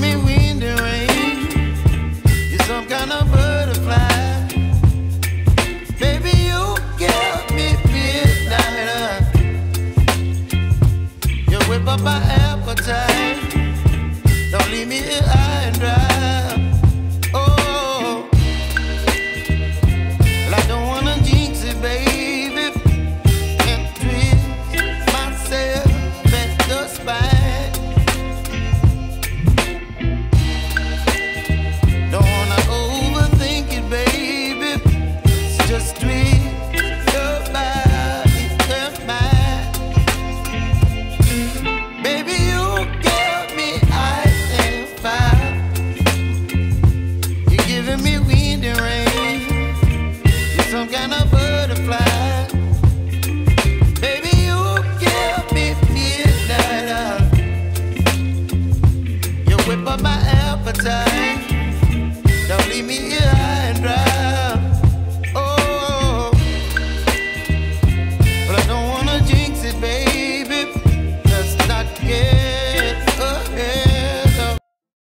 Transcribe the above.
me wind and rain. You're some kind of butterfly. Baby, you give me midnight. You whip up my appetite. Don't leave me here high and dry. Oh, well, I don't wanna jinx it, baby, and twist myself at the spine. Don't wanna overthink it, baby. It's just twist your body and mine. Baby, you give me ice and fire. You're giving me wind and rain. You're some kind of bird.